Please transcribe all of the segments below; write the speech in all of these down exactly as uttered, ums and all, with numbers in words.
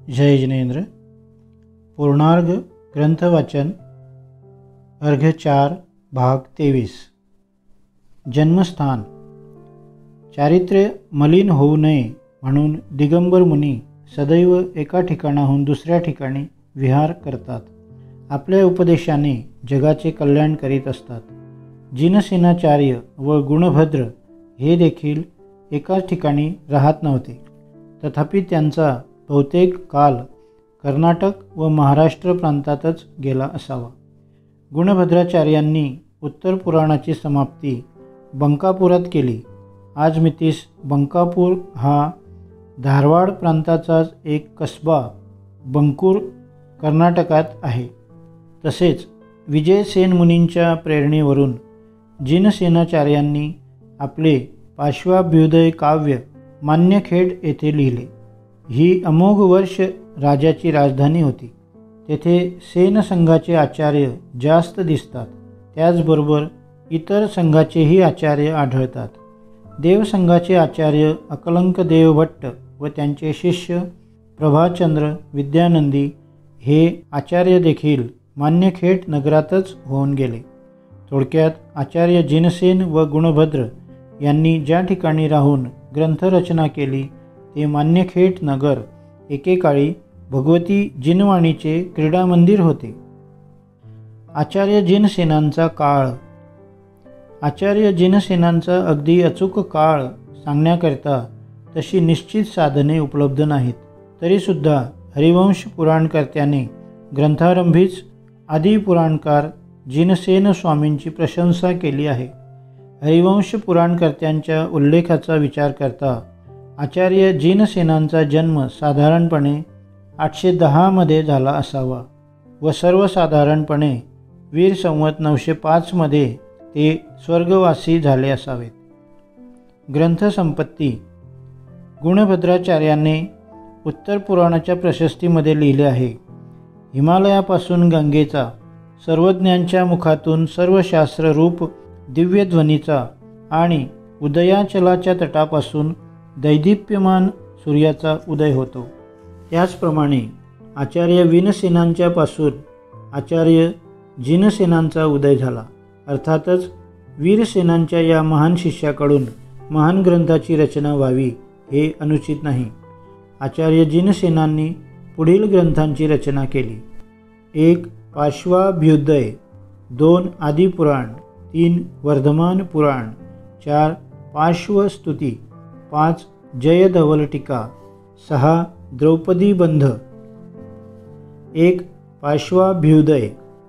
जय जिनेन्द्र। पूर्णार्घ ग्रंथ वाचन अर्घ चार भाग तेवीस। जन्मस्थान। चारित्र्य मलिन होऊ नये म्हणून दिगंबर मुनी सदैव एका ठिकाणाहून दुसऱ्या ठिकाणी विहार करतात. आपल्या उपदेशाने जगाचे कल्याण करीत असतात. जिनसेनाचार्य व गुणभद्र हे देखील एकाच ठिकाणी राहत नव्हते. तथापि त्यांचा बहुतेक काल कर्नाटक व महाराष्ट्र प्रांतातच गेला असावा. गुणभद्राचार्यांनी उत्तर पुराणाची समाप्ती बंकापुरात केली. आज मितीस बंकापूर हा धारवाड प्रांताचाच एक कसबा बंकूर कर्नाटकात आहे. तसेच विजयसेन मुनींच्या प्रेरणेवरून जिनसेनाचार्यांनी आपले पार्श्वाभ्युदय काव्य मान्यखेड येथे लिहिले. ही अमोघ वर्ष राजाची राजधानी होती. तेथे सेन संघाचे आचार्य जास्त दिसतात. त्याचबरोबर इतर संघाचेही आचार्य आढळतात. देवसंघाचे आचार्य अकलंक देवभट्ट व त्यांचे शिष्य प्रभाचंद्र विद्यानंदी हे आचार्य देखील मान्यखेड नगरातच होऊन गेले. थोडक्यात आचार्य जिनसेन व गुणभद्र यांनी ज्या ठिकाणी राहून ग्रंथरचना केली ते मान्यखेड नगर एकेकाळी भगवती जिनवाणीचे क्रीडा मंदिर होते. आचार्य जिनसेनांचा काळ. आचार्य जिनसेनांचा अगदी अचूक काळ सांगण्याकरिता तशी निश्चित साधने उपलब्ध नाहीत. तरीसुद्धा हरिवंश पुराणकर्त्याने ग्रंथारंभीच आदिपुराणकार जिनसेन स्वामींची प्रशंसा केली आहे. हरिवंश पुराणकर्त्यांच्या उल्लेखाचा विचार करता आचार्य जिनसेनांचा जन्म साधारणपणे आठशे दहामध्ये झाला असावा व सर्वसाधारणपणे वीर संवत नऊशे पाचमध्ये ते स्वर्गवासी झाले असावेत. ग्रंथसंपत्ती. गुणभद्राचार्याने उत्तर पुराणाच्या प्रशस्तीमध्ये लिहिले आहे, हिमालयापासून गंगेचा, सर्वज्ञांच्या मुखातून सर्व शास्त्ररूप दिव्यध्वनीचा आणि उदयाचलाच्या तटापासून दैदिप्यमान सूर्याचा उदय होतो. त्याचप्रमाणे आचार्य विनसेनांच्या पासून आचार्य जिनसेनांचा उदय झाला. अर्थातच वीरसेनांच्या या महान शिष्याकडून महान ग्रंथाची रचना व्हावी हे अनुचित नाही. आचार्य जिनसेनांनी पुढील ग्रंथांची रचना केली. एक पार्श्वाभ्युदय, दोन आदिपुराण, तीन वर्धमान पुराण, चार पार्श्वस्तुती, पाच जयधवल टीका, सहा द्रौपदी बंध. एक पार्श्वाभ्युदय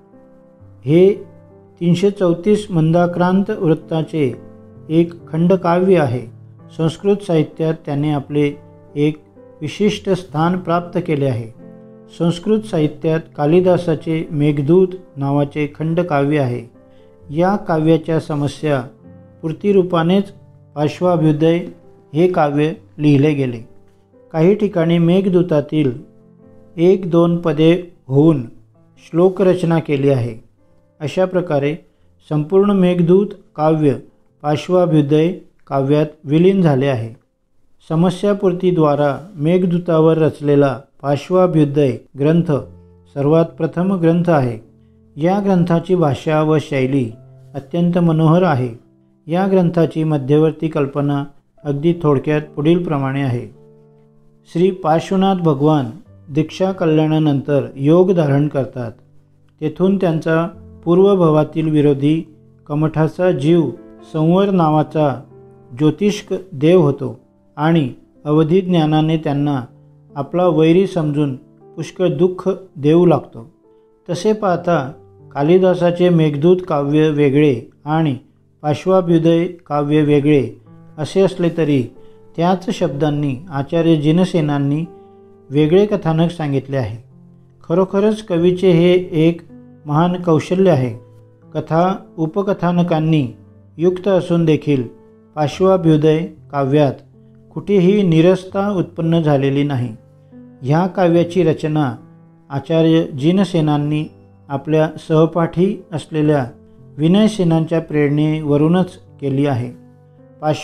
हे तीनशे चौतीस मंदाक्रांत वृत्ताचे एक खंडकाव्य आहे. संस्कृत साहित्यात त्याने आपले एक विशिष्ट स्थान प्राप्त केले आहे. संस्कृत साहित्यात कालिदासाचे मेघदूत नावाचे खंडकाव्य आहे. या काव्याच्या समस्या पूर्तिरूपानेच पार्श्वाभ्युदय हे काव्य लिहिले गेले. काही ठिकाणी मेघदूतातील एक दोन पदे होऊन श्लोकरचना केली आहे. अशा प्रकारे संपूर्ण मेघदूत काव्य पार्श्वाभ्युदय काव्यात विलीन झाले आहे. समस्यापूर्तीद्वारा मेघदूतावर रचलेला पार्श्वाभ्युदय ग्रंथ सर्वात प्रथम ग्रंथ आहे. या ग्रंथाची भाषा व शैली अत्यंत मनोहर आहे. या ग्रंथाची मध्यवर्ती कल्पना अगदी थोडक्यात पुढील प्रमाणे आहे. श्री पार्श्वनाथ भगवान दीक्षा कल्याणानंतर योग धारण करतात. तेथून त्यांचा पूर्वभवातील विरोधी कमठाचा जीव संवर नावाचा ज्योतिष्क देव होतो आणि अवधी ज्ञानाने त्यांना आपला वैरी समजून पुष्कळ दुःख देऊ लागतो. तसे पाहता कालिदासाचे मेघदूत काव्य वेगळे आणि पार्श्वाभ्युदय काव्य वेगळे असे असले तरी त्याच शब्दांनी आचार्य जिनसेनांनी वेगळे कथानक सांगितले आहे. खरोखरच कवीचे हे एक महान कौशल्य आहे. कथा उपकथानकांनी युक्त असून देखील पार्श्वाभ्युदय काव्यात कुठेही निरसता उत्पन्न झालेली नाही. ह्या काव्याची रचना आचार्य जिनसेनांनी आपल्या सहपाठी असलेल्या विनयसेनांच्या प्रेरणेवरूनच केली आहे.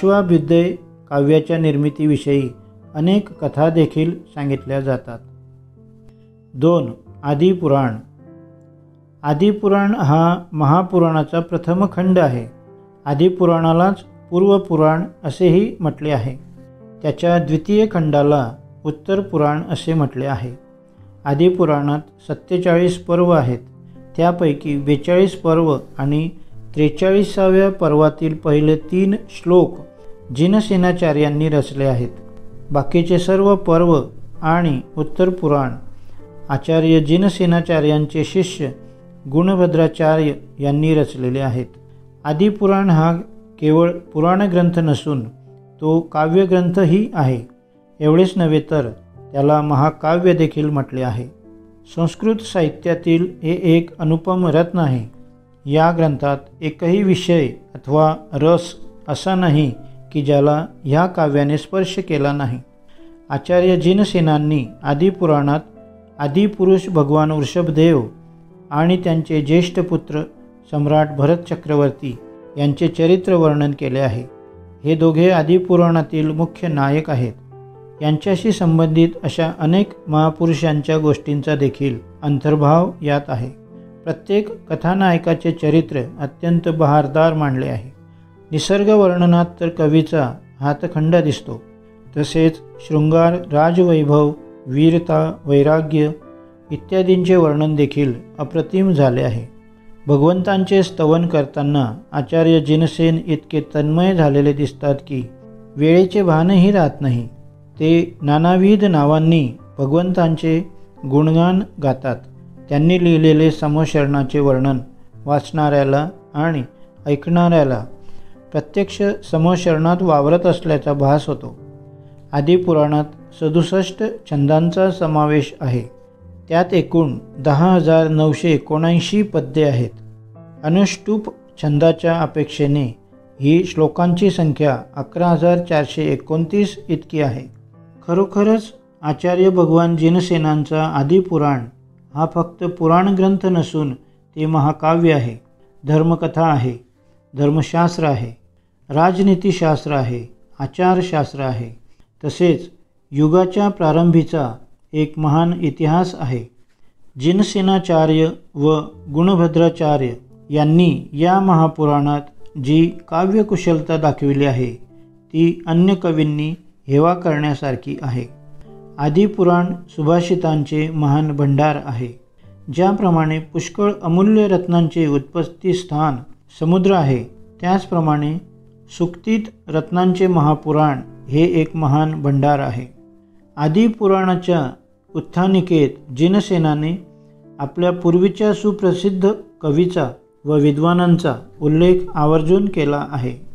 पार्श्वाभ्युदय काव्याच्या निर्मितीविषयी अनेक कथा देखील सांगितल्या जातात. दोन. आदिपुराण. आदिपुराण हा महापुराणाचा प्रथम खंड आहे. आदिपुराणालाच पूर्वपुराण असेही म्हटले आहे. त्याच्या द्वितीय खंडाला उत्तर पुराण असे म्हटले आहे. आदिपुराणात सत्तेचाळीस पर्व आहेत. त्यापैकी बेचाळीस पर्व आणि त्रेचाळीसाव्या पर्वातील पहिले तीन श्लोक जिनसेनाचार्यांनी रचले आहेत. बाकीचे सर्व पर्व आणि उत्तर पुराण आचार्य जिनसेनाचार्यांचे शिष्य गुणभद्राचार्य यांनी रचलेले आहेत. आदिपुराण हा केवळ पुराण ग्रंथ नसून तो काव्यग्रंथही आहे. एवढेच नव्हे तर त्याला महाकाव्य देखील म्हटले आहे. संस्कृत साहित्यातील हे एक अनुपम रत्न आहे. या ग्रंथात एकही विषय अथवा रस असा नाही की ज्याला ह्या काव्याने स्पर्श केला नाही. आचार्य जिनसेनांनी आदिपुराणात आदिपुरुष भगवान वृषभदेव आणि त्यांचे ज्येष्ठ पुत्र सम्राट भरत चक्रवर्ती यांचे चरित्र वर्णन केले आहे. हे दोघे आदिपुराणातील मुख्य नायक आहेत. यांच्याशी संबंधित अशा अनेक महापुरुषांच्या गोष्टींचा देखील अंतर्भाव यात आहे. प्रत्येक कथानायकाचे चरित्र अत्यंत बहारदार मांडले आहे. निसर्ग वर्णनात तर कवीचा हातखंड दिसतो. तसेच शृंगार, राजवैभव, वीरता, वैराग्य इत्यादींचे वर्णन देखील अप्रतिम झाले आहे. भगवंतांचे स्तवन करताना आचार्य जिनसेन इतके तन्मय झालेले दिसतात की वेळेचे भानही राहत नाही. ते नानाविध नावांनी भगवंतांचे गुणगान गातात. त्यांनी लिहिलेले समशरणाचे वर्णन वाचणाऱ्याला आणि ऐकणाऱ्याला प्रत्यक्ष समशरणात वावरत असल्याचा भास होतो. आदिपुराणात सदुसष्ट छंदांचा समावेश आहे. त्यात एकूण दहा हजार नऊशे एकोणऐंशी पद्ये आहेत. अनुष्टुप छंदाच्या अपेक्षेने ही श्लोकांची संख्या अकरा हजार चारशे एकोणतीस इतकी आहे. खरोखरच आचार्य भगवान जिनसेनांचा आदिपुराण हा फक्त पुराण ग्रंथ नसून ते महाकाव्य आहे. धर्मकथा आहे, धर्मशास्त्र आहे, राजनीतिशास्त्र आहे, आचारशास्त्र आहे. तसेच युगाच्या प्रारंभीचा एक महान इतिहास आहे. जिनसेनाचार्य व गुणभद्राचार्य यांनी या महापुराणात जी काव्यकुशलता दाखविली आहे ती अन्य कवींनी हेवा करण्यासारखी आहे. आदिपुराण सुभाषितांचे महान भंडार आहे. ज्याप्रमाणे पुष्कळ अमूल्य रत्नांचे उत्पत्ती स्थान समुद्र आहे, त्याचप्रमाणे सुक्तीत रत्नांचे महापुराण हे एक महान भंडार आहे. आदिपुराणाच्या उत्थानिकेत जिनसेनाने आपल्या पूर्वीच्या सुप्रसिद्ध कवीचा व विद्वानांचा उल्लेख आवर्जून केला आहे.